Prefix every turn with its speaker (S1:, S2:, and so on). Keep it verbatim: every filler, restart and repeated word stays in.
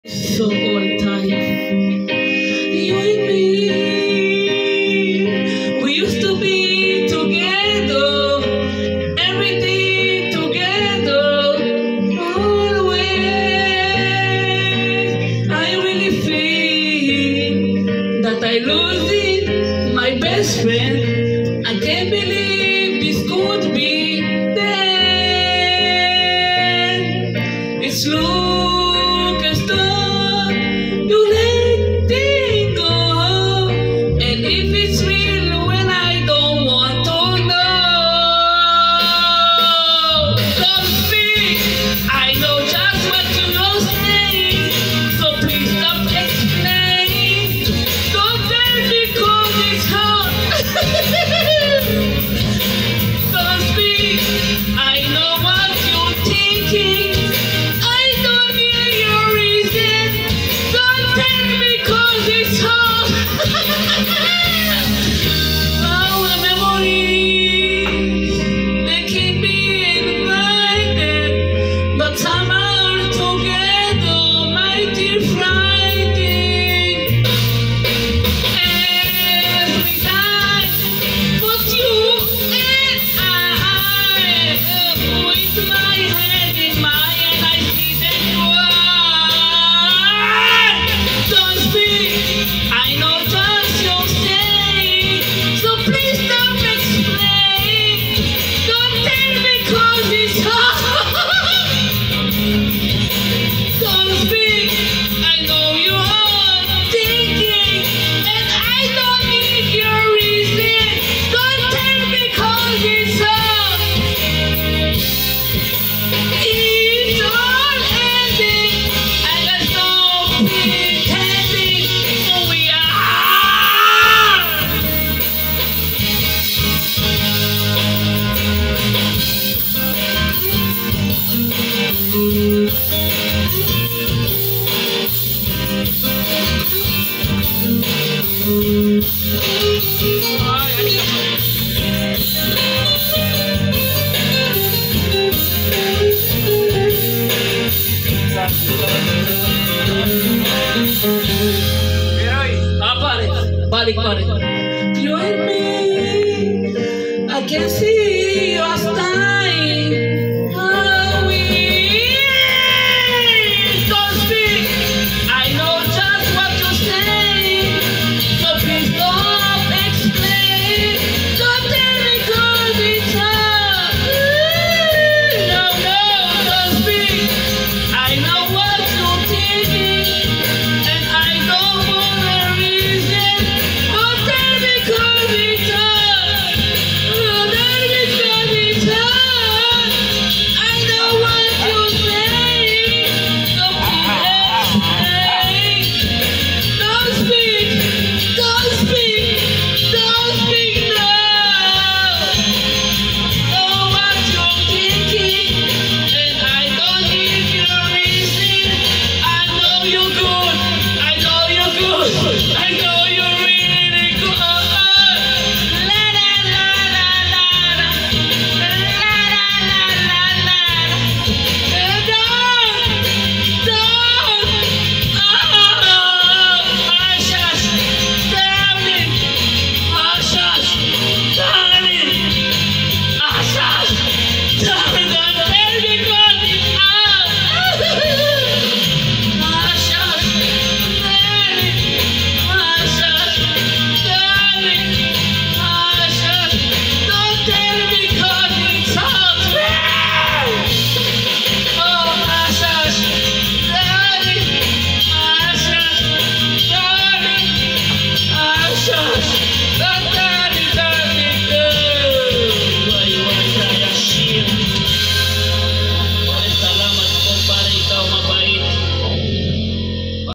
S1: So all time, you and me, we used to be together, everything together, always. I really feel that I losing my best friend. I can't believe this could be then. It's look as though you let it go, and if it's real, when I don't want to know. Don't speak, I know just what you're saying, so please stop explaining. Don't tell me 'cause it's hard. Don't speak, I know what you're thinking. I don't need your reason. Don't tell me 'cause it's hard. Our memories, they keep being blinded, but somehow together, mighty frightening. Every night, but you and I, with my head in my hand, I see that you are. Don't speak, I know just you're saying, so please stop explaining. Don't tell me 'cause it's hard. Don't speak, I know you are thinking, and I don't need your reason. Don't tell me 'cause it's hard. It's all ending, and there's no pretending who we are. Ah, pare, balik pare. You and me, I can see